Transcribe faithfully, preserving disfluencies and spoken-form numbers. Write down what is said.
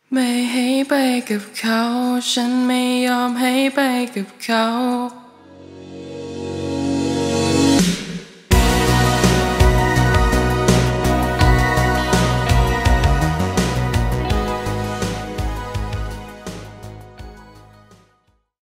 ไม่ให้ไปกับเขาฉันไม่ยอมให้ไปกับเขา